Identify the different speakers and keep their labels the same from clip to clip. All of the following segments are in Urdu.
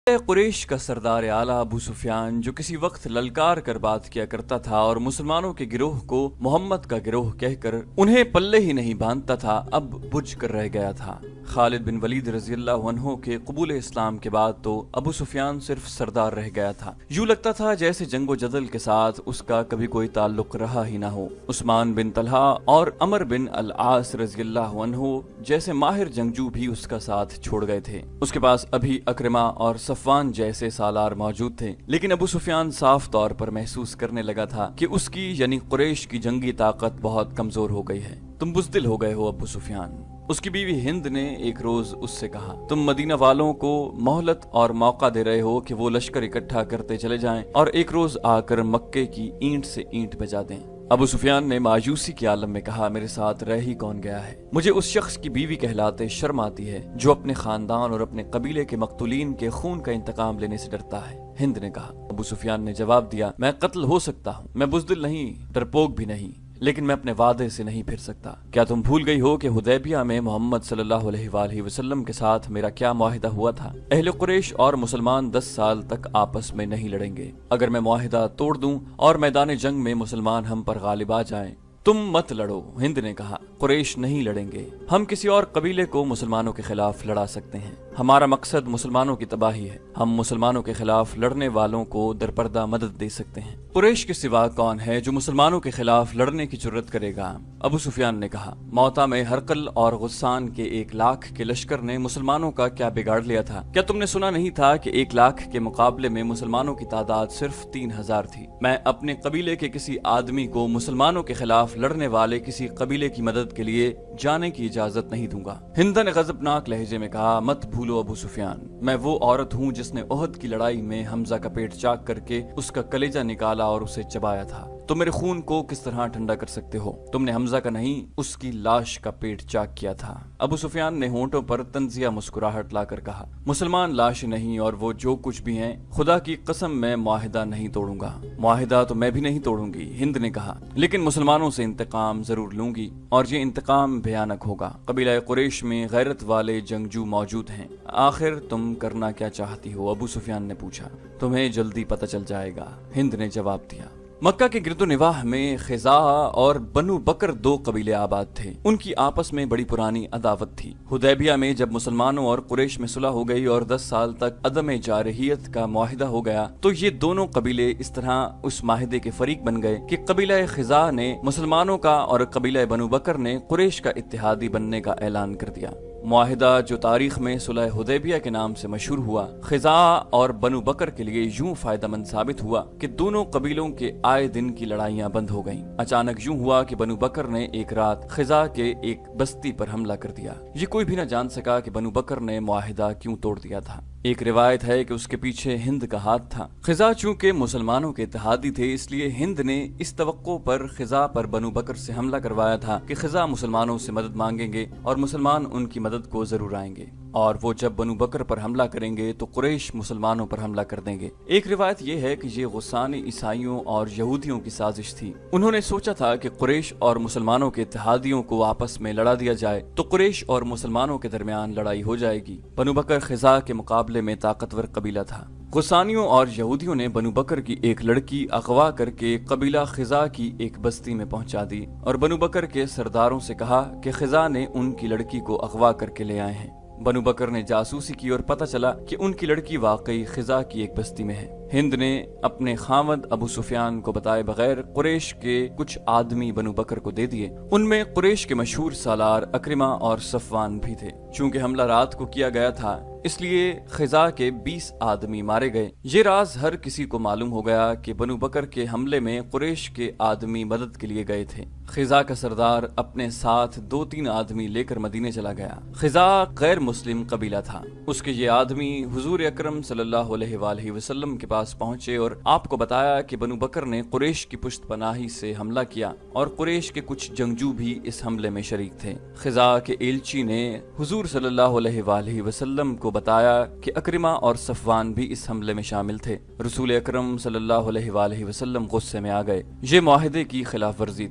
Speaker 1: قریش کا سردار اعلیٰ ابو سفیان، جو کسی وقت للکار کر بات کیا کرتا تھا اور مسلمانوں کے گروہ کو محمد کا گروہ کہہ کر انہیں پلے ہی نہیں باندھتا تھا، اب بجھ کر رہ گیا تھا۔ خالد بن ولید رضی اللہ عنہ کے قبول اسلام کے بعد تو ابو سفیان صرف سردار رہ گیا تھا۔ یوں لگتا تھا جیسے جنگ و جدل کے ساتھ اس کا کبھی کوئی تعلق رہا ہی نہ ہو۔ عثمان بن طلحہ اور عمر بن العاص رضی اللہ عنہ جیسے ماہر جنگجو بھی اس کا ساتھ چھوڑ گئے تھے۔ اس کے پاس ابھی اکرمہ اور صفوان جیسے سالار موجود تھے، لیکن ابو سفیان صاف طور پر محسوس کرنے لگا تھا کہ اس کی یعنی قریش کی جنگی طاقت بہت کمزور ہو گئی ہے۔ تم بزدل ہو گئے ہو ابو سفیان، اس کی بیوی ہند نے ایک روز اس سے کہا۔ تم مدینہ والوں کو مہلت اور موقع دے رہے ہو کہ وہ لشکر اکٹھا کرتے چلے جائیں اور ایک روز آ کر مکے کی اینٹ سے اینٹ بجا دیں۔ ابو سفیان نے مایوسی کے عالم میں کہا، میرے ساتھ رہ ہی کون گیا ہے؟ مجھے اس شخص کی بیوی کہلاتے شرم آتی ہے جو اپنے خاندان اور اپنے قبیلے کے مقتولین کے خون کا انتقام لینے سے ڈرتا ہے۔ ہند نے کہا۔ ابو سفیان نے جواب دیا، میں قتل ہو سکتا ہوں، میں بزدل نہیں، ڈرپوک بھی نہیں، لیکن میں اپنے وعدے سے نہیں پھر سکتا۔ کیا تم بھول گئی ہو کہ حدیبیہ میں محمد صلی اللہ علیہ وآلہ وسلم کے ساتھ میرا کیا معاہدہ ہوا تھا؟ اہل قریش اور مسلمان 10 سال تک آپس میں نہیں لڑیں گے۔ اگر میں معاہدہ توڑ دوں اور میدان جنگ میں مسلمان ہم پر غالب آ جائیں، تم مت لڑو۔ ہند نے کہا، قریش نہیں لڑیں گے، ہم کسی اور قبیلے کو مسلمانوں کے خلاف لڑا سکتے ہیں۔ ہمارا مقصد مسلمانوں کی تباہی ہے، ہم مسلمانوں کے خلاف لڑنے والوں کو درپردہ مدد دے سکتے ہیں۔ قریش کے سوا کون ہے جو مسلمانوں کے خلاف لڑنے کی جرت کرے گا؟ ابو سفیان نے کہا، موتا میں ہرقل اور غسان کے 1 لاکھ کے لشکر نے مسلمانوں کا کیا بگاڑ لیا تھا؟ کیا تم نے سنا نہیں تھا کہ 1 لاکھ کے مقابلے میں مسلمانوں کی تعداد صرف 3000 تھی؟ میں اپنے قبیلے کے کسی آدمی کو مسلمانوں کے خلاف لڑنے والے کسی قبیلے کی مدد کے لیے جانے کی اجازت نہیں دوں گا۔ ہند نے غضبناک لہجے میں کہا، مت بھولو ابو سفیان، میں وہ عورت ہوں جس نے احد کی لڑائی میں حمزہ کا پیٹ چاک کر کے اس کا کلیجہ نکالا اور اسے چبایا تھا۔ تم میرے خون کو کس طرح ٹھنڈا کر سکتے ہو؟ تم نے حمزہ کا نہیں، اس کی لاش کا پیٹ چاک کیا تھا۔ ابو سفیان نے ہونٹوں پر طنزیہ مسکراہٹ لا کر کہا، مسلمان لاش نہیں اور وہ جو کچھ بھی ہیں، خدا کی قسم میں معاہدہ نہیں توڑوں گا۔ معاہدہ تو میں بھی نہیں توڑوں گی، ہند نے کہا، لیکن مسلمانوں سے انتقام ضرور لوں گی، اور یہ انتقام بھیانک ہوگا۔ قبیلہ قریش میں غیرت والے جنگجو موجود ہیں۔ آخر تم کرنا کیا چاہتی ہو؟ ابو سفیان نے پوچھا۔ تمہیں جلدی پتہ چل جائے گا، ہند نے جواب دیا۔ مکہ کے گرد و نواح میں خزاعہ اور بنو بکر 2 قبیلے آباد تھے۔ ان کی آپس میں بڑی پرانی عداوت تھی۔ حدیبیہ میں جب مسلمانوں اور قریش میں صلح ہو گئی اور 10 سال تک عدم جارحیت کا معاہدہ ہو گیا تو یہ دونوں قبیلے اس طرح اس معاہدے کے فریق بن گئے کہ قبیلہ خزاعہ نے مسلمانوں کا اور قبیلہ بنو بکر نے قریش کا اتحادی بننے کا اعلان کر دیا۔ معاہدہ جو تاریخ میں صلح حدیبیہ کے نام سے مشہور ہوا، خزاعہ اور بنو بکر کے لیے یوں فائدہ مند ثابت ہوا کہ دونوں قبیلوں کے آئے دن کی لڑائیاں بند ہو گئیں۔ اچانک یوں ہوا کہ بنو بکر نے ایک رات خزاعہ کے ایک بستی پر حملہ کر دیا۔ یہ کوئی بھی نہ جان سکا کہ بنو بکر نے معاہدہ کیوں توڑ دیا تھا۔ ایک روایت ہے کہ اس کے پیچھے ہند کا ہاتھ تھا۔ خزاعہ چونکہ مسلمانوں کے اتحادی تھے، اس لیے ہند نے اس توقع پر خزاعہ پر بنو بکر سے حملہ کروایا تھا کہ خزاعہ مسلمانوں سے مدد مانگیں گے اور مسلمان ان کی مدد کو ضرور آئیں گے، اور وہ جب بنو بکر پر حملہ کریں گے تو قریش مسلمانوں پر حملہ کر دیں گے۔ ایک روایت یہ ہے کہ یہ غسانی عیسائیوں اور یہودیوں کی سازش تھی۔ انہوں نے سوچا تھا کہ قریش اور مسلمانوں کے اتحادیوں کو آپس میں لڑا دیا جائے تو قریش اور مسلمانوں کے درمیان لڑائی ہو جائے گی۔ بنو بکر خزاعہ کے مقابلے میں طاقتور قبیلہ تھا۔ غسانیوں اور یہودیوں نے بنو بکر کی ایک لڑکی اغوا کر کے قبیلہ خزاعہ کی ایک بستی میں پہنچا دی اور بنو بکر کے سرداروں سے کہا کہ خزاعہ نے ان کی لڑکی کو اغوا کر کے لے آئے ہیں۔ بنو بکر نے جاسوسی کی اور پتہ چلا کہ ان کی لڑکی واقعی خزاعہ کی ایک بستی میں ہے۔ ہند نے اپنے خاوند ابو سفیان کو بتائے بغیر قریش کے کچھ آدمی بنو بکر کو دے دیے۔ ان میں قریش کے مشہور سالار اکرمہ اور صفوان بھی تھے۔ چونکہ حملہ رات کو کیا گیا تھا اس لیے خزاعہ کے 20 آدمی مارے گئے۔ یہ راز ہر کسی کو معلوم ہو گیا کہ بنو بکر کے حملے میں قریش کے آدمی مدد کے لیے گئے تھے۔ خزاعہ کا سردار اپنے ساتھ 2-3 آدمی لے کر مدینے چلا گیا۔ خزاعہ غیر مسلم قبیلہ تھا۔ اس کے یہ آدمی حضور اکرم صلی اللہ علیہ وآلہ وسلم کے پاس پہنچے اور آپ کو بتایا کہ بنو بکر نے قریش کی پشت پناہی سے حملہ کیا اور قریش کے کچھ جنگجو بھی اس حملے میں شریک تھے۔ خزاعہ کے ایلچی نے حضور صلی اللہ علیہ وآلہ وسلم کو بتایا کہ اکرمہ اور صفوان بھی اس حملے میں شامل تھے۔ رسول اکرم صلی اللہ علیہ وآلہ وسلم غصے میں آ گئے۔ یہ معاہدے کی خلاف ورزی تھی۔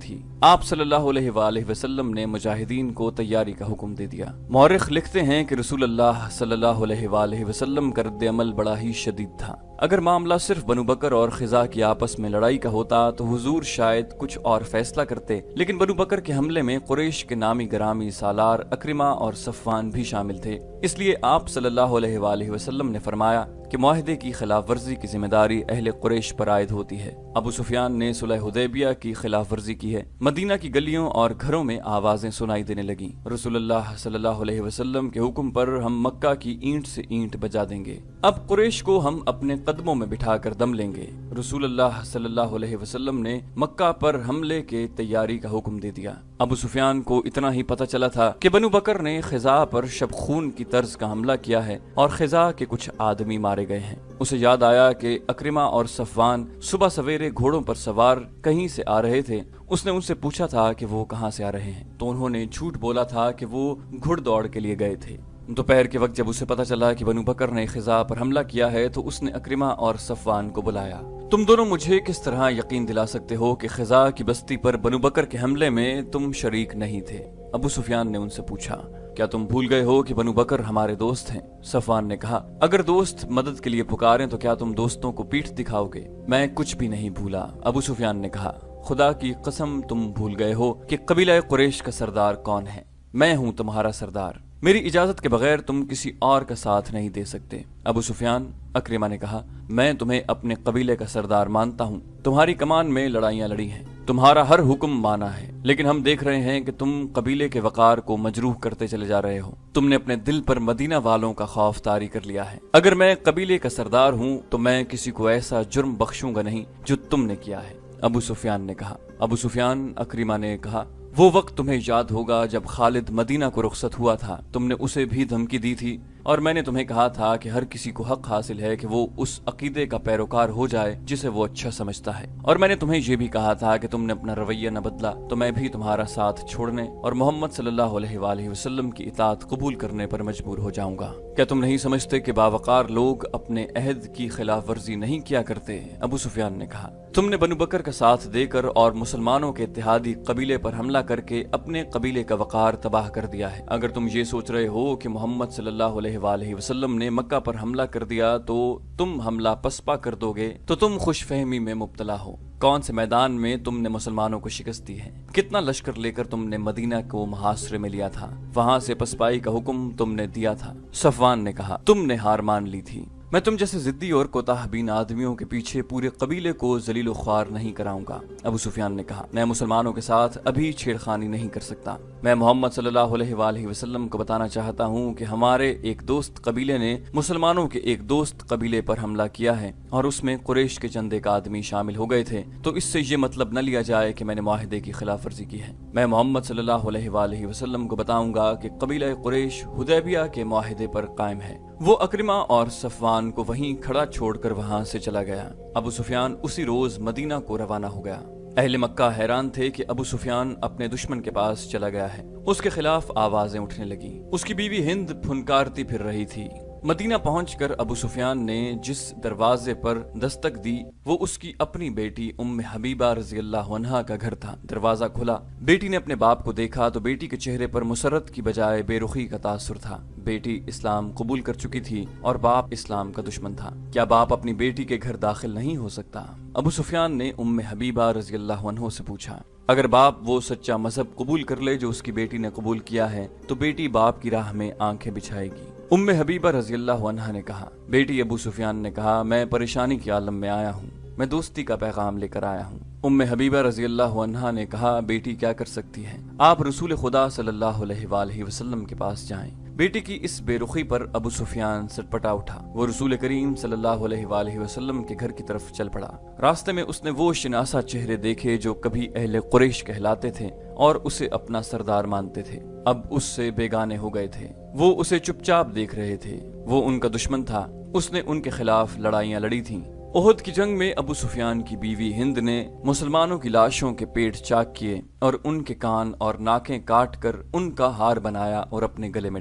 Speaker 1: آپ صلی اللہ علیہ وآلہ وسلم نے مجاہدین کو تیاری کا حکم دے دیا۔ مورخ لکھتے ہیں کہ رسول اللہ صلی اللہ علیہ وآلہ وسلم کا رد عمل بڑا ہی شدید تھا۔ اگر معاملہ صرف بنو بکر اور خزاع کی آپس میں لڑائی کا ہوتا تو حضور شاید کچھ اور فیصلہ کرتے، لیکن بنو بکر کے حملے میں قریش کے نامی گرامی سالار اکرمہ اور صفوان بھی شامل تھے، اس لیے آپ صلی اللہ علیہ وآلہ وسلم نے فرمایا کہ معاہدے کی خلاف ورزی کی ذمہ داری اہل قریش پر عائد ہوتی ہے۔ ابو سفیان نے صلح حدیبیہ کی خلاف ورزی کی ہے۔ مدینہ کی گلیوں اور گھروں میں آوازیں سنائی دینے لگیں، رسول اللہ صلی اللہ علیہ وسلم کے حکم پر ہم مکہ کی اینٹ سے اینٹ بجا دیں گے، اب قریش کو ہم اپنے قدموں میں بٹھا کر دم لیں گے۔ رسول اللہ صلی اللہ علیہ وسلم نے مکہ پر حملے کے تیاری کا حکم دے دیا۔ ابو سفیان کو اتنا ہی پتہ چلا تھا کہ بنو بکر نے خزاع پر شب خون کی طرز کا حملہ کیا ہے اور خزاع کے کچھ آدمی مارے گئے ہیں۔ اسے یاد آیا کہ اکرمہ اور صفوان صبح سویرے گھوڑوں پر سوار کہیں سے آ رہے تھے۔ اس نے ان سے پوچھا تھا کہ وہ کہاں سے آ رہے ہیں، تو انہوں نے جھوٹ بولا تھا کہ وہ گھڑ دوڑ کے لیے گئے تھے۔ دوپہر کے وقت جب اسے پتہ چلا کہ بنو بکر نے خزاع پر حملہ کیا ہے تو اس نے اکرمہ اور صفوان کو بلایا۔ تم دونوں مجھے کس طرح یقین دلا سکتے ہو کہ خزاع کی بستی پر بنو بکر کے حملے میں تم شریک نہیں تھے؟ ابو سفیان نے ان سے پوچھا، کیا تم بھول گئے ہو کہ بنو بکر ہمارے دوست ہیں؟ صفوان نے کہا، اگر دوست مدد کے لیے پکاریں تو کیا تم دوستوں کو پیٹھ دکھاؤ گے؟ میں کچھ بھی نہیں بھولا۔ ابو سفیان نے کہا، خدا کی قسم تم بھول گئے ہو کہ قبیلہ قریش کا سردار کون ہے؟ میں ہوں تمہارا سردار، میری اجازت کے بغیر تم کسی اور کا ساتھ نہیں دے سکتے۔ ابو سفیان، اکرمہ نے کہا، میں تمہیں اپنے قبیلے کا سردار مانتا ہوں، تمہاری کمان میں لڑائیاں لڑی ہیں، تمہارا ہر حکم مانا ہے، لیکن ہم دیکھ رہے ہیں کہ تم قبیلے کے وقار کو مجروح کرتے چلے جا رہے ہو۔ تم نے اپنے دل پر مدینہ والوں کا خوف طاری کر لیا ہے۔ اگر میں قبیلے کا سردار ہوں تو میں کسی کو ایسا جرم بخشوں گا نہیں جو تم نے کیا ہے، ابو سفیان نے کہا۔ ابو سفیان، اکرمہ نے کہا، وہ وقت تمہیں یاد ہوگا جب خالد مدینہ کو رخصت ہوا تھا، تم نے اسے بھی دھمکی دی تھی اور میں نے تمہیں کہا تھا کہ ہر کسی کو حق حاصل ہے کہ وہ اس عقیدے کا پیروکار ہو جائے جسے وہ اچھا سمجھتا ہے، اور میں نے تمہیں یہ بھی کہا تھا کہ تم نے اپنا رویہ نہ بدلا تو میں بھی تمہارا ساتھ چھوڑنے اور محمد صلی اللہ علیہ وآلہ وسلم کی اطاعت قبول کرنے پر مجبور ہو جاؤں گا۔ کیا تم نہیں سمجھتے کہ باوقار لوگ اپنے عہد کی خلاف ورزی نہیں کیا کرتے؟ ابو سفیان نے کہا، تم نے بنو بکر کا ساتھ دے کر اور مسلمانوں کے اتحادی قبیلے پر حملہ کر کے اپنے قبیلے کا وقار تباہ کر دیا ہے۔ اگر تم یہ سوچ رہے ہو کہ محمد صلی اللہ علیہ وآلہ وسلم نے مکہ پر حملہ کر دیا تو تم حملہ پسپا کر دو گے تو تم خوش فہمی میں مبتلا ہو۔ کون سے میدان میں تم نے مسلمانوں کو شکست دی ہے؟ کتنا لشکر لے کر تم نے مدینہ کو محاصرے میں لیا تھا؟ وہاں سے پسپائی کا حکم تم نے دیا تھا۔ صفوان نے کہا، تم نے ہار مان لی تھی۔ میں تم جیسے ضدی اور کوتاہ بین آدمیوں کے پیچھے پورے قبیلے کو ذلیل و خوار نہیں کراؤں گا۔ ابو سفیان نے کہا، میں مسلمانوں کے ساتھ ابھی چھیڑخانی نہیں کر سکتا۔ میں محمد صلی اللہ علیہ وآلہ وسلم کو بتانا چاہتا ہوں کہ ہمارے ایک دوست قبیلے نے مسلمانوں کے ایک دوست قبیلے پر حملہ کیا ہے اور اس میں قریش کے چند ایک آدمی شامل ہو گئے تھے، تو اس سے یہ مطلب نہ لیا جائے کہ میں نے معاہدے کی خلاف ورزی کی ہے۔ میں محمد صلی اللہ علیہ وآلہ وسلم کو بتاؤں گا کہ قبیلہ قریش حدیبیہ کے معاہدے پر قائم ہے۔ وہ اکرمہ اور صفوان کو وہیں کھڑا چھوڑ کر وہاں سے چلا گیا۔ ابو سفیان اسی روز مدینہ کو روانہ ہو گیا۔ اہل مکہ حیران تھے کہ ابو سفیان اپنے دشمن کے پاس چلا گیا ہے۔ اس کے خلاف آوازیں اٹھنے لگیں۔ اس کی بیوی ہند پھنکارتی پھر رہی تھی۔ مدینہ پہنچ کر ابو سفیان نے جس دروازے پر دستک دی وہ اس کی اپنی بیٹی ام حبیبہ رضی اللہ عنہا کا گھر تھا۔ دروازہ کھلا، بیٹی نے اپنے باپ کو دیکھا تو بیٹی کے چہرے پر مسرت کی بجائے بے رخی کا تاثر تھا۔ بیٹی اسلام قبول کر چکی تھی اور باپ اسلام کا دشمن تھا۔ کیا باپ اپنی بیٹی کے گھر داخل نہیں ہو سکتا؟ ابو سفیان نے ام حبیبہ رضی اللہ عنہ سے پوچھا۔ اگر باپ وہ سچا مذہب قبول کر لے جو اس کی بیٹی نے قبول کیا ہے تو بیٹی باپ کی راہ میں آنکھیں بچھائے گی۔ ام حبیبہ رضی اللہ عنہا نے کہا، بیٹی ابو سفیان نے کہا، میں پریشانی کے عالم میں آیا ہوں، میں دوستی کا پیغام لے کر آیا ہوں۔ ام حبیبہ رضی اللہ عنہا نے کہا، بیٹی کیا کر سکتی ہے؟ آپ رسول خدا صلی اللہ علیہ وآلہ وسلم کے پاس جائیں۔ بیٹی کی اس بے رخی پر ابو سفیان سٹپٹا اٹھا۔ وہ رسول کریم صلی اللہ علیہ وآلہ وسلم کے گھر کی طرف چل پڑا۔ راستے میں اس نے وہ شناسا چہرے دیکھے جو کبھی اہل قریش کہلاتے تھے اور اسے اپنا سردار مانتے تھے، اب اس سے بیگانے ہو گئے تھے۔ وہ اسے چپ چاپ دیکھ رہے تھے۔ وہ ان کا دشمن تھا، اس نے ان کے خلاف لڑائیاں لڑی تھیں۔ احد کی جنگ میں ابو سفیان کی بیوی ہند نے مسلمانوں کی لاشوں کے پیٹ چاک کیے اور ان کے کان اور ناکیں کاٹ کر ان کا ہار بنایا اور اپنے گلے میں ڈالا۔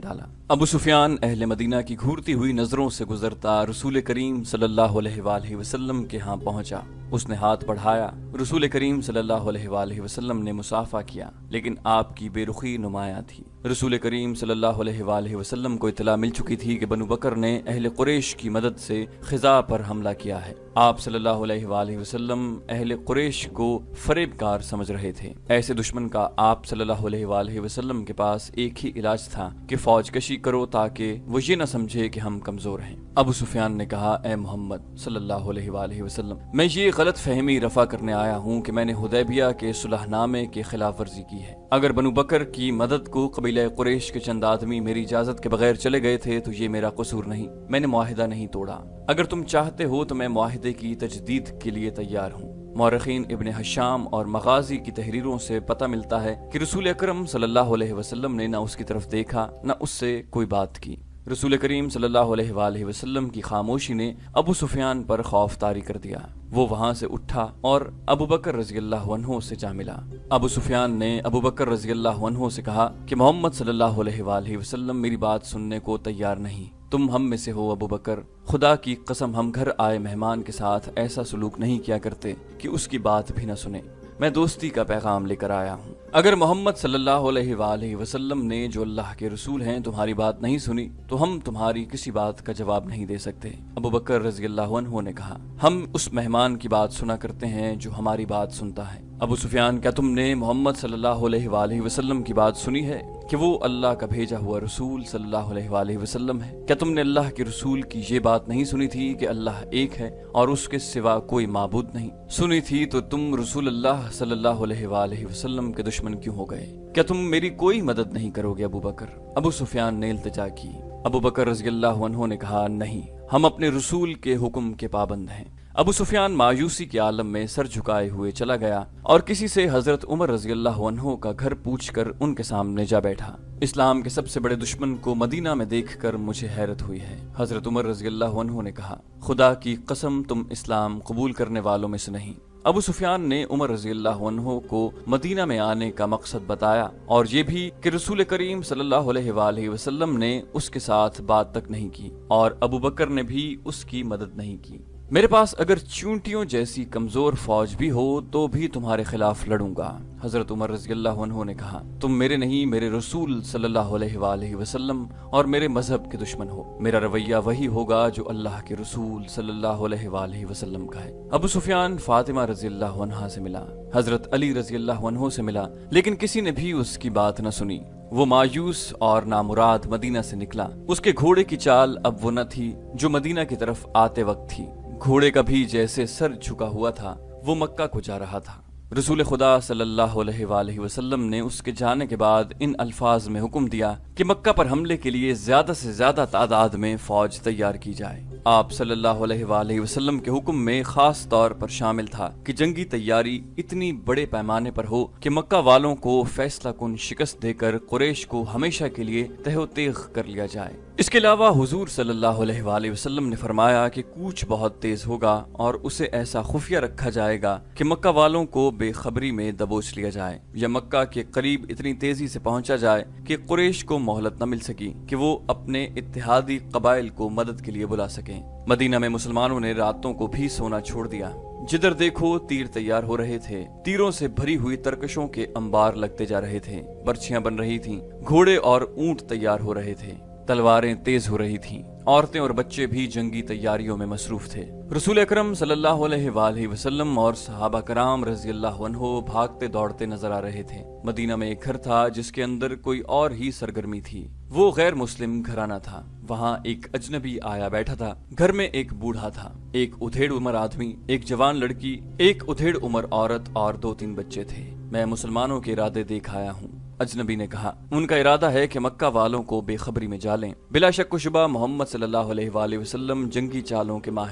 Speaker 1: ابو سفیان اہل مدینہ کی گھورتی ہوئی نظروں سے گزرتا رسول کریم صلی اللہ علیہ وآلہ وسلم کے ہاں پہنچا۔ اس نے ہاتھ بڑھایا، رسول کریم صلی اللہ علیہ وآلہ وسلم نے مصافحہ کیا، لیکن آپ کی بے رخی نمایاں تھی۔ رسول کریم صلی اللہ علیہ وآلہ وسلم کو اطلاع مل چکی تھی کہ بنو بکر نے اہل قریش کی مدد سے خزاع پر حملہ کیا ہے۔ آپ صلی اللہ علیہ وآلہ وسلم اہل قریش کو فریب کار سمجھ رہے تھے۔ ایسے دشمن کا آپ صلی اللہ علیہ وآلہ وسلم کے پاس ایک ہی علاج تھا کہ فوج کشی کرو تاکہ وہ یہ نہ سمجھے کہ ہم کمزور ہیں۔ ابو سفیان نے کہا، اے محمد صلی اللہ علیہ وآلہ وسلم، میں یہ غلط فہمی رفع کرنے آیا ہوں کہ میں نے حدیبیہ کے صلح نامے کی خلاف ورزی کی ہے۔ اگر بنو بکر کی مدد کو قبیلہ قریش کے چند آدمی میری اجازت کے بغیر چلے گئے تھے تو یہ میرا قصور نہیں، میں نے معاہدہ نہیں توڑا۔ اگر تم چاہتے ہو تو میں معاہدے کی تجدید کے لیے تیار ہوں۔ مورخین ابن حشام اور مغازی کی تحریروں سے پتہ ملتا ہے کہ رسول اکرم صلی اللہ علیہ وسلم نے نہ اس کی طرف دیکھا نہ اس سے کوئی بات کی۔ رسول کریم صلی اللہ علیہ وآلہ وسلم کی خاموشی نے ابو سفیان پر خوف طاری کر دیا۔ وہ وہاں سے اٹھا اور ابو بکر رضی اللہ عنہ سے جا ملا۔ ابو سفیان نے ابو بکر رضی اللہ عنہ سے کہا کہ محمد صلی اللہ علیہ وآلہ وسلم میری بات سننے کو تیار نہیں۔ تم ہم میں سے ہو ابو بکر، خدا کی قسم ہم گھر آئے مہمان کے ساتھ ایسا سلوک نہیں کیا کرتے کہ اس کی بات بھی نہ سنے۔ میں دوستی کا پیغام لے کر آیا ہوں۔ اگر محمد صلی اللہ علیہ وآلہ وسلم نے جو اللہ کے رسول ہیں تمہاری بات نہیں سنی تو ہم تمہاری کسی بات کا جواب نہیں دے سکتے۔ ابو بکر رضی اللہ عنہ نے کہا، ہم اس مہمان کی بات سنا کرتے ہیں جو ہماری بات سنتا ہے۔ ابو سفیان، کیا تم نے محمد صلی اللہ علیہ وآلہ وسلم کی بات سنی ہے کہ وہ اللہ کا بھیجا ہوا رسول صلی اللہ علیہ وآلہ وسلم ہے؟ کیا تم نے اللہ کے رسول کی یہ بات نہیں سنی تھی کہ اللہ ایک ہے اور اس کے سوا کوئی معبود نہیں؟ سنی تھی تو تم رسول اللہ صلی اللہ علیہ وآلہ وسلم کے دشمن کیوں ہو گئے؟ کیا تم میری کوئی مدد نہیں کرو گے ابو بکر؟ ابو سفیان نے التجا کی۔ ابو بکر رضی اللہ عنہ نے کہا، نہیں، ہم اپنے رسول کے حکم کے پابند ہیں۔ ابو سفیان مایوسی کے عالم میں سر جھکائے ہوئے چلا گیا اور کسی سے حضرت عمر رضی اللہ عنہ کا گھر پوچھ کر ان کے سامنے جا بیٹھا۔ اسلام کے سب سے بڑے دشمن کو مدینہ میں دیکھ کر مجھے حیرت ہوئی ہے۔ حضرت عمر رضی اللہ عنہ نے کہا، خدا کی قسم تم اسلام قبول کرنے والوں میں سے نہیں۔ ابو سفیان نے عمر رضی اللہ عنہ کو مدینہ میں آنے کا مقصد بتایا اور یہ بھی کہ رسول کریم صلی اللہ علیہ وآلہ وسلم نے اس کے ساتھ بات تک نہیں کی اور ابو بکر نے بھی اس کی مدد نہیں کی۔ میرے پاس اگر چونٹیوں جیسی کمزور فوج بھی ہو تو بھی تمہارے خلاف لڑوں گا۔ حضرت عمر رضی اللہ عنہ نے کہا، تم میرے نہیں، میرے رسول صلی اللہ علیہ وآلہ وسلم اور میرے مذہب کے دشمن ہو۔ میرا رویہ وہی ہوگا جو اللہ کے رسول صلی اللہ علیہ وآلہ وسلم کا ہے۔ ابو سفیان فاطمہ رضی اللہ عنہا سے ملا، حضرت علی رضی اللہ عنہ سے ملا، لیکن کسی نے بھی اس کی بات نہ سنی۔ وہ مایوس اور نامراد مدینہ سے نکلا۔ اس کے گھوڑے کی چال اب وہ نہ تھی جو مدینہ کی طرف آتے وقت تھی۔ گھوڑے کا بھی جیسے سر جھکا ہوا تھا، وہ مکہ کو جا رہا تھا۔ رسول خدا صلی اللہ علیہ وآلہ وسلم نے اس کے جانے کے بعد ان الفاظ میں حکم دیا کہ مکہ پر حملے کے لیے زیادہ سے زیادہ تعداد میں فوج تیار کی جائے۔ آپ صلی اللہ علیہ وآلہ وسلم کے حکم میں خاص طور پر شامل تھا کہ جنگی تیاری اتنی بڑے پیمانے پر ہو کہ مکہ والوں کو فیصلہ کن شکست دے کر قریش کو ہمیشہ کے لیے تہ و تیغ کر لیا جائے۔ اس کے علاوہ حضور صلی اللہ علیہ وآلہ وسلم نے فرمایا کہ کوچ بہت تیز ہوگا اور اسے ایسا خفیہ رکھا جائے گا کہ مکہ والوں کو بے خبری میں دبوچ لیا جائے یا مکہ کے قریب اتنی تیزی سے پہنچا جائے کہ قریش کو مہلت نہ مل سکی کہ وہ اپنے اتحادی قبائل کو مدد کے لیے بلا سکیں۔ مدینہ میں مسلمانوں نے راتوں کو بھی سونا چھوڑ دیا۔ جدھر دیکھو تیر تیار ہو رہے تھے، تیروں سے بھری ہوئی ترکشوں کے انبار لگتے جا رہے تھے، برچھیاں بن رہی تھیں، گھوڑے اور اونٹ تیار ہو رہے تھے، تلواریں تیز ہو رہی تھیں، عورتیں اور بچے بھی جنگی تیاریوں میں مصروف تھے۔ رسول اکرم صلی اللہ علیہ وآلہ وسلم اور صحابہ کرام رضی اللہ عنہ بھاگتے دوڑتے نظر آ رہے تھے۔ مدینہ میں ایک گھر تھا جس کے اندر کوئی اور ہی سرگرمی تھی۔ وہ غیر مسلم گھرانہ تھا۔ وہاں ایک اجنبی آیا بیٹھا تھا۔ گھر میں ایک بوڑھا تھا، ایک ادھیڑ عمر آدمی، ایک جوان لڑکی، ایک ادھیڑ عمر عورت اور 2-3 بچے تھے۔ میں مسلمانوں کے ارادے دیکھ آیا ہوں۔ اجنبی نے کہا، ان کا ارادہ ہے کہ مکہ والوں کو بے خبری میں ڈالیں۔ بلا شک و شبہ محمد صلی اللہ علیہ وآلہ وسلم جنگی چالوں کے ماہر ہیں۔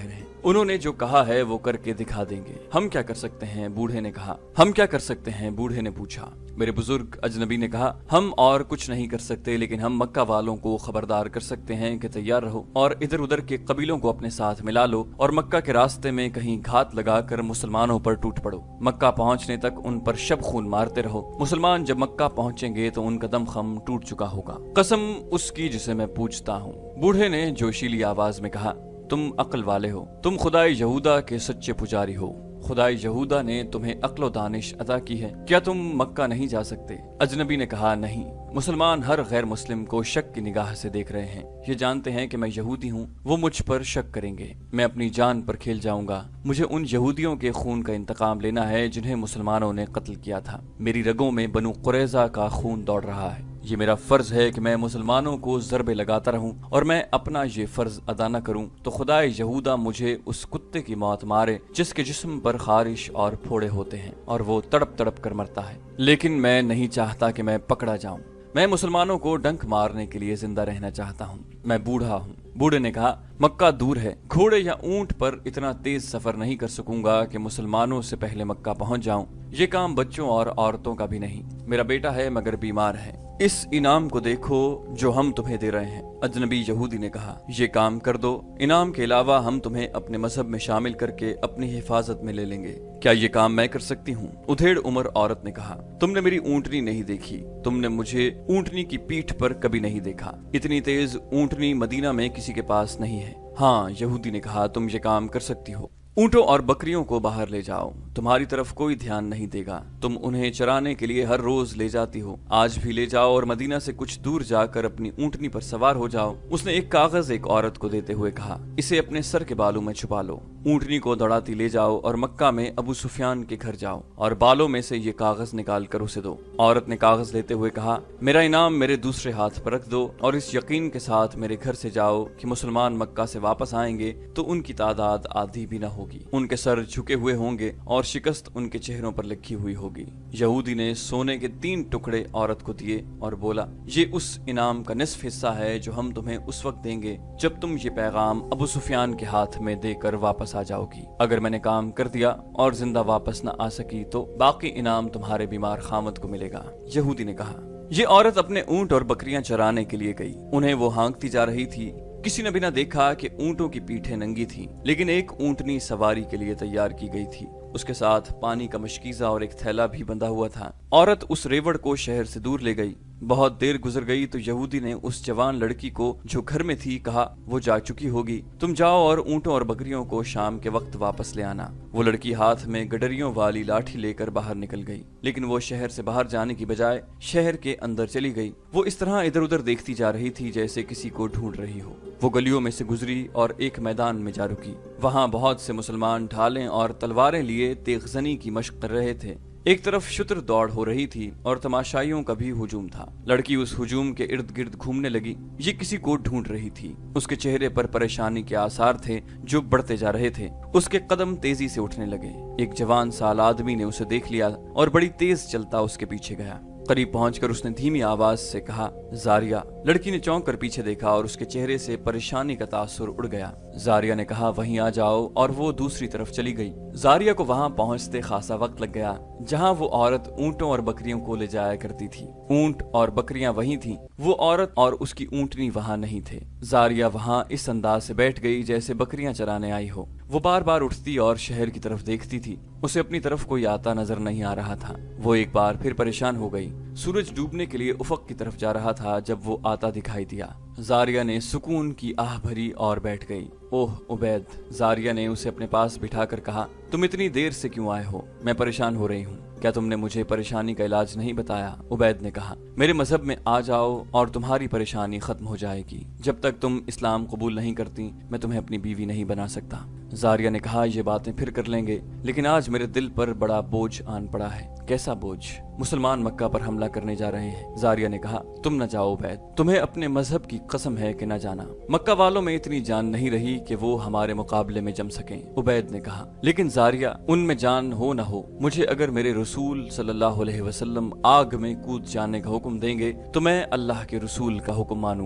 Speaker 1: انہوں نے جو کہا ہے وہ کرके दिखा देंगे। हम क्या कर सकते हैं, बूढ़े ने कहा। हम क्या कर सकते हैं, बूढ़े ने पूछा। मेरे बुजुर्ग अजनबी ने कहा, हम और कुछ नहीं कर सकते, लेकिन हम मक्का वालों को खबरदार कर सकते हैं कि तैयार रहो और इधर उधर के कबीलों को अपने साथ मिला लो और मक्का के रास्ते में कहीं घात लगाकर मुसलमानों पर टूट पड़ो। मक्का पहुंचने तक उन पर शब खून मारते रहो। मुसलमान जब मक्का पहुंचेंगे तो उनका दम खम टूट चुका होगा। कसम उसकी जिसे मैं पूछता हूँ। बूढ़े ने जोशीली आवाज में कहा, तुम अक्ल वाले हो, तुम खुदाई यहूदा के सच्चे पुजारी हो। खुदाई यहूदा ने तुम्हें अक्ल दानिश अता की है, क्या तुम मक्का नहीं जा सकते? अजनबी ने कहा, नहीं। मुसलमान हर गैर मुस्लिम को शक की निगाह से देख रहे हैं। ये जानते हैं कि मैं यहूदी हूँ, वो मुझ पर शक करेंगे। मैं अपनी जान पर खेल जाऊंगा। मुझे उन यहूदियों के खून का इंतकाम लेना है जिन्हें मुसलमानों ने कत्ल किया था। मेरी रगों में बनु कुरैजा का खून दौड़ रहा है। ये मेरा फर्ज है कि मैं मुसलमानों को ज़रबे लगाता रहूं और मैं अपना ये फर्ज अदा न करूं तो खुदाए यहूदा मुझे उस कुत्ते की मौत मारे जिसके जिस्म पर खारिश और फोड़े होते हैं और वो तड़प तड़प कर मरता है। लेकिन मैं नहीं चाहता कि मैं पकड़ा जाऊं। मैं मुसलमानों को डंक मारने के लिए जिंदा रहना चाहता हूँ। मैं बूढ़ा हूँ। बूढ़े ने कहा, मक्का दूर है, घोड़े या ऊंट पर इतना तेज सफर नहीं कर सकूंगा कि मुसलमानों से पहले मक्का पहुंच जाऊं। ये काम बच्चों और औरतों का भी नहीं। मेरा बेटा है मगर बीमार है। इस इनाम को देखो जो हम तुम्हें दे रहे हैं। अजनबी यहूदी ने कहा, ये काम कर दो। इनाम के अलावा हम तुम्हें अपने मजहब में शामिल करके अपनी हिफाजत में ले लेंगे। क्या ये काम मैं कर सकती हूँ? उधेड़ उम्र औरत ने कहा, तुमने मेरी ऊंटनी नहीं देखी, तुमने मुझे ऊंटनी की पीठ पर कभी नहीं देखा। इतनी तेज ऊंटनी मदीना में किसी के पास नहीं है। हाँ, यहूदी ने कहा, तुम ये काम कर सकती हो। ऊंटों और बकरियों को बाहर ले जाओ, तुम्हारी तरफ कोई ध्यान नहीं देगा। तुम उन्हें चराने के लिए हर रोज ले जाती हो, आज भी ले जाओ और मदीना से कुछ दूर जाकर अपनी ऊंटनी पर सवार हो जाओ। उसने एक कागज एक औरत को देते हुए कहा, इसे अपने सर के बालों में छुपा लो। ऊंटनी को दौड़ाती ले जाओ और मक्का में अबू सुफियान के घर जाओ और बालों में से ये कागज निकाल कर उसे दो। औरत ने कागज लेते हुए कहा, मेरा इनाम मेरे दूसरे हाथ पर रख दो और इस यकीन के साथ मेरे घर से जाओ कि मुसलमान मक्का से वापस आएंगे तो उनकी तादाद आधी भी न होगी। उनके सर झुके हुए होंगे और शिकस्त उनके चेहरों पर लिखी हुई होगी। यहूदी ने सोने के 3 टुकड़े औरत को दिए और बोला, ये उस इनाम का निस्फ हिस्सा है जो हम तुम्हें उस वक्त देंगे जब तुम ये पैगाम अबू सुफियान के हाथ में देकर वापस आ जाओगी। अगर मैंने काम कर दिया और जिंदा वापस न आ सकी तो बाकी इनाम तुम्हारे बीमार खामद को मिलेगा। यहूदी ने कहा। ये औरत अपने ऊंट और बकरियां चराने के लिए गई। उन्हें वो हाँकती जा रही थी। किसी ने भी न देखा कि ऊंटों की पीठें नंगी थीं, लेकिन एक ऊंटनी सवारी के लिए तैयार की गई थी। उसके साथ पानी का मशकीजा और एक थैला भी बंधा हुआ था। औरत उस रेवड़ को शहर से दूर ले गई। बहुत देर गुजर गई तो यहूदी ने उस जवान लड़की को जो घर में थी कहा, वो जा चुकी होगी, तुम जाओ और ऊंटों और बकरियों को शाम के वक्त वापस ले आना। वो लड़की हाथ में गडरियों वाली लाठी लेकर बाहर निकल गई, लेकिन वो शहर से बाहर जाने की बजाय शहर के अंदर चली गई। वो इस तरह इधर उधर देखती जा रही थी जैसे किसी को ढूंढ रही हो। वो गलियों में से गुजरी और एक मैदान में जा रुकी। वहां बहुत से मुसलमान ढालें और तलवारें लिए तेगजनी की मशक कर रहे थे। एक तरफ शुतर दौड़ हो रही थी और तमाशाइयों का भी हुजूम था। लड़की उस हुजूम के इर्द गिर्द घूमने लगी। ये किसी को ढूंढ रही थी। उसके चेहरे पर परेशानी के आसार थे जो बढ़ते जा रहे थे। उसके कदम तेजी से उठने लगे। एक जवान साल आदमी ने उसे देख लिया और बड़ी तेज चलता उसके पीछे गया। करीब पहुंचकर उसने धीमी आवाज से कहा, जारिया। लड़की ने चौंक कर पीछे देखा और उसके चेहरे से परेशानी का तासुर उड़ गया। जारिया ने कहा, वहीं आ जाओ, और वो दूसरी तरफ चली गई। जारिया को वहां पहुंचते खासा वक्त लग गया जहां वो औरत ऊंटों और बकरियों को ले जाया करती थी। ऊंट और बकरियां वहीं थीं, वो औरत और उसकी ऊंटनी वहां नहीं थे। जारिया वहां इस अंदाज से बैठ गई जैसे बकरियां चराने आई हो। वो बार बार उठती और शहर की तरफ देखती थी। उसे अपनी तरफ कोई आता नजर नहीं आ रहा था। वो एक बार फिर परेशान हो गई। सूरज डूबने के लिए उफक की तरफ जा रहा था जब वो आता दिखाई दिया। जारिया ने सुकून की आह भरी और बैठ गई। ओह उबैद। जारिया ने उसे अपने पास बिठाकर कहा, तुम इतनी देर से क्यों आए हो? मैं परेशान हो रही हूँ। क्या तुमने मुझे परेशानी का इलाज नहीं बताया? उबैद ने कहा, मेरे मजहब में आ जाओ और तुम्हारी परेशानी खत्म हो जाएगी। जब तक तुम इस्लाम कबूल नहीं करती मैं तुम्हें अपनी बीवी नहीं बना सकता। जारिया ने कहा, ये बातें फिर कर लेंगे, लेकिन आज मेरे दिल पर बड़ा बोझ आन पड़ा है। कैसा बोझ? मुसलमान मक्का पर हमला करने जा रहे हैं। जारिया ने कहा, तुम न जाओ उबैद, तुम्हें अपने मजहब की कसम है कि न जाना। मक्का वालों में इतनी जान नहीं रही कि वो हमारे मुकाबले में जम सकें। उबैद ने कहा, लेकिन जारिया, उनमें जान हो न हो, मुझे अगर मेरे रसूल सल्लल्लाहु अलैहि वसल्लम आग में कूद जाने का हुक्म देंगे तो मैं अल्लाह के रसूल का हुक्म मानूंगा।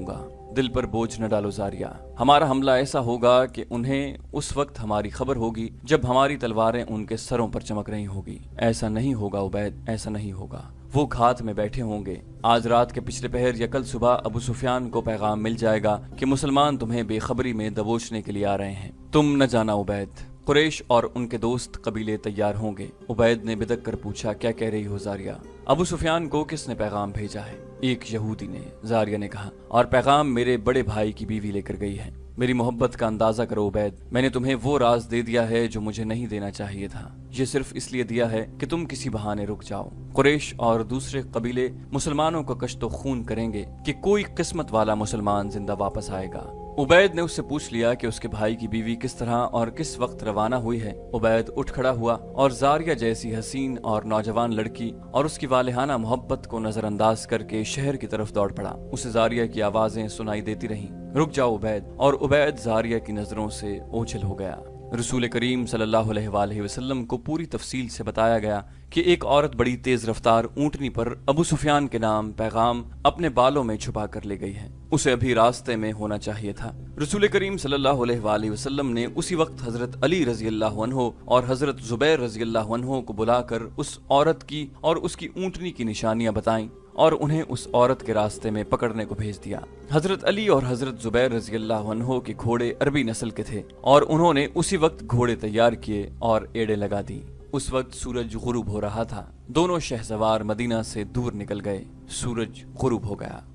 Speaker 1: دل پر بوجھ نہ ڈالو زاریہ، ہمارا حملہ ایسا ہوگا کہ انہیں اس وقت ہماری خبر ہوگی جب ہماری تلواریں ان کے سروں پر چمک رہی ہوگی۔ ایسا نہیں ہوگا عبید، ایسا نہیں ہوگا، وہ گھات میں بیٹھے ہوں گے۔ آج رات کے پچھلے پہر یا کل صبح ابو سفیان کو پیغام مل جائے گا کہ مسلمان تمہیں بے خبری میں دبوچنے کے لیے آ رہے ہیں، تم نہ جانا عبید۔ قریش اور ان کے دوست قبیلے تیار ہوں گے۔ عبید نے بدک کر پوچھا، کیا کہہ رہی ہو زاریہ؟ ابو سفیان کو کس نے پیغام بھیجا ہے؟ ایک یہودی نے، زاریہ نے کہا، اور پیغام میرے بڑے بھائی کی بیوی لے کر گئی ہے۔ میری محبت کا اندازہ کرو عبید، میں نے تمہیں وہ راز دے دیا ہے جو مجھے نہیں دینا چاہیے تھا، یہ صرف اس لیے دیا ہے کہ تم کسی بہانے رک جاؤ۔ قریش اور دوسرے قبیلے مسلمانوں کو کشت و خون کریں گے کہ کوئی قسمت والا مسلمان زندہ واپس آئے گا۔ عبید نے اس سے پوچھ لیا کہ اس کے بھائی کی بیوی کس طرح اور کس وقت روانہ ہوئی ہے۔ عبید اٹھ کھڑا ہوا اور زاریہ جیسی حسین اور نوجوان لڑکی اور اس کی والہانہ محبت کو نظر انداز کر کے شہر کی طرف دوڑ پڑا۔ اسے زاریہ کی آوازیں سنائی دیتی رہیں، رک جاؤ عبید، اور عبید زاریہ کی نظروں سے اوجھل ہو گیا۔ رسول کریم صلی اللہ علیہ وآلہ وسلم کو پوری تفصیل سے بتایا گیا کہ ایک عورت بڑی تیز رفتار اونٹنی پر ابو سفیان کے نام پیغام اپنے بالوں میں چھپا کر لے گئی ہے، اسے ابھی راستے میں ہونا چاہیے تھا۔ رسول کریم صلی اللہ علیہ وآلہ وسلم نے اسی وقت حضرت علی رضی اللہ عنہ اور حضرت زبیر رضی اللہ عنہ کو بلا کر اس عورت کی اور اس کی اونٹنی کی نشانیاں بتائیں اور انہیں اس عورت کے راستے میں پکڑنے کو بھیج دیا۔ حضرت علی اور حضرت زبیر رضی اللہ عنہ کے گھوڑے عربی نسل کے تھے اور انہوں نے اسی وقت گھوڑے تیار کیے اور ایڑے لگا دی۔ اس وقت سورج غروب ہو رہا تھا، دونوں شہسوار مدینہ سے دور نکل گئے، سورج غروب ہو گیا۔